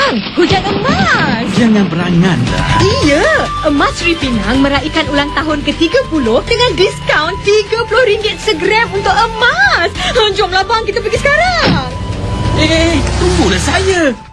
Bang, hujan emas. Jangan berangan dah. Iya, Emas Sri Pinang meraihkan ulang tahun ke-30 dengan diskaun RM30 segram untuk emas. Jomlah bang, kita pergi sekarang. Tunggulah saya.